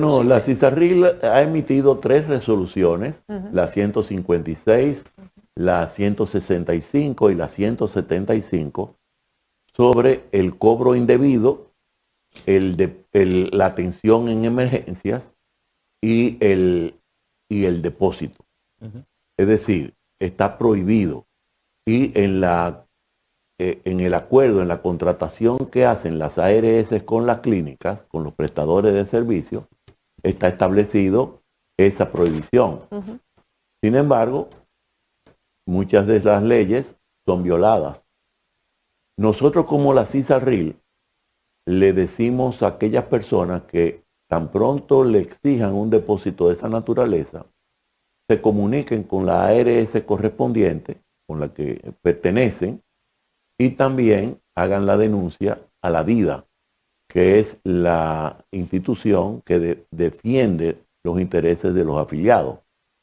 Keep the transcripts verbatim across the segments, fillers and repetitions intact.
No, la CISARRIL ha emitido tres resoluciones, uh-huh. la ciento cincuenta y seis, uh-huh. la ciento sesenta y cinco y la ciento setenta y cinco, sobre el cobro indebido, el de, el, la atención en emergencias y el, y el depósito. Uh-huh. Es decir, está prohibido. Y en, la, eh, en el acuerdo, en la contratación que hacen las A R S con las clínicas, con los prestadores de servicios, está establecido esa prohibición. Uh-huh. Sin embargo, muchas de las leyes son violadas. Nosotros, como la CISARRIL, le decimos a aquellas personas que tan pronto le exijan un depósito de esa naturaleza, se comuniquen con la A R S correspondiente, con la que pertenecen, y también hagan la denuncia a la DIDA, que es la institución que de, defiende los intereses de los afiliados.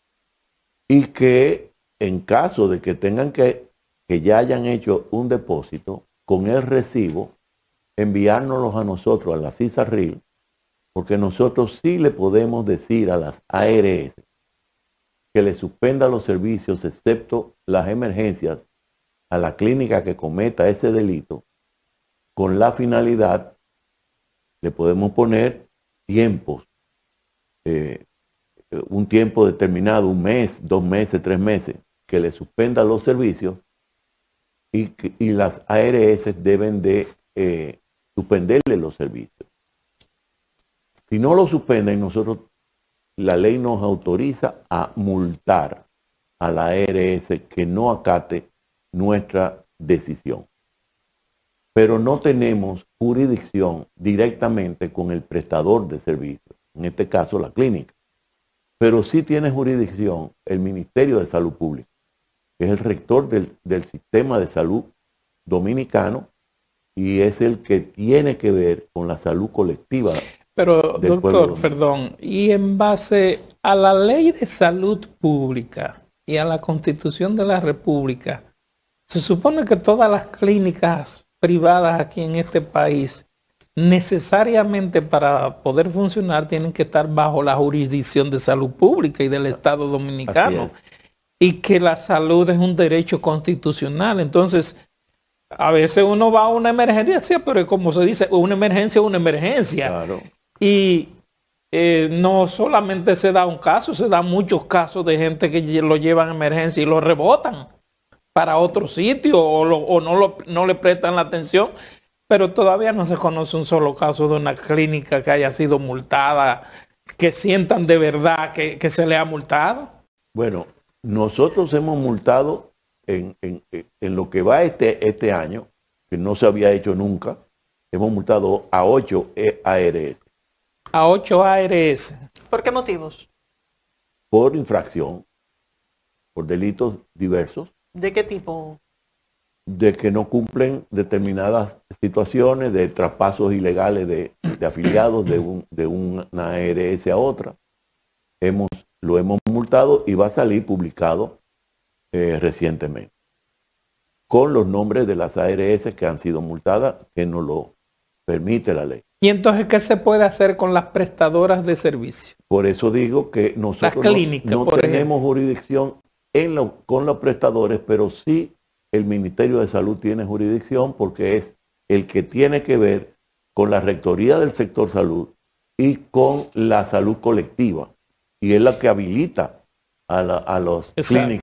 Y que en caso de que tengan que, que ya hayan hecho un depósito, con el recibo, enviárnoslos a nosotros, a la CISARRIL, porque nosotros sí le podemos decir a las A R S que le suspenda los servicios, excepto las emergencias, a la clínica que cometa ese delito, con la finalidad, le podemos poner tiempos, eh, un tiempo determinado, un mes, dos meses, tres meses, que le suspenda los servicios y, que, y las A R S deben de eh, suspenderle los servicios. Si no lo suspenden, nosotros, la ley nos autoriza a multar a la A R S que no acate nuestra decisión. Pero no tenemos jurisdicción directamente con el prestador de servicios, en este caso la clínica. Pero sí tiene jurisdicción el Ministerio de Salud Pública, que es el rector del, del sistema de salud dominicano y es el que tiene que ver con la salud colectiva. Pero, del doctor, perdón, y en base a la ley de salud pública y a la Constitución de la República, se supone que todas las clínicas privadas aquí en este país, necesariamente para poder funcionar, tienen que estar bajo la jurisdicción de salud pública y del Estado Dominicano. Y que la salud es un derecho constitucional. Entonces, a veces uno va a una emergencia, pero como se dice, una emergencia es una emergencia. Claro. Y eh, no solamente se da un caso, se dan muchos casos de gente que lo llevan a emergencia y lo rebotan para otro sitio o, lo, o no, lo, no le prestan la atención, pero todavía no se conoce un solo caso de una clínica que haya sido multada, que sientan de verdad que, que se le ha multado. Bueno, nosotros hemos multado en, en, en lo que va este, este año, que no se había hecho nunca, hemos multado a ocho A R S. A ocho A R S. ¿Por qué motivos? Por infracción, por delitos diversos. ¿De qué tipo? De que no cumplen determinadas situaciones de traspasos ilegales de, de afiliados de, un, de una A R S a otra. Hemos, lo hemos multado y va a salir publicado eh, recientemente con los nombres de las A R S que han sido multadas, que nos lo permite la ley. ¿Y entonces qué se puede hacer con las prestadoras de servicio? Por eso digo que nosotros clínica, no, no tenemos ejemplo. jurisdicción en lo, con los prestadores, pero sí el Ministerio de Salud tiene jurisdicción porque es el que tiene que ver con la rectoría del sector salud y con la salud colectiva. Y es la que habilita a, la, a los clínicos